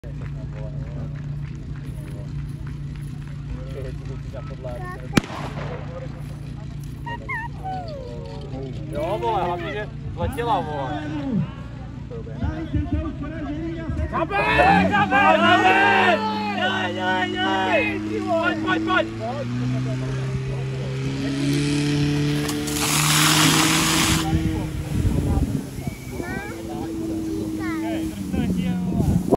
Jo, vole, hlavně, že letěla, vole. Zabej! Dělej! Pojď!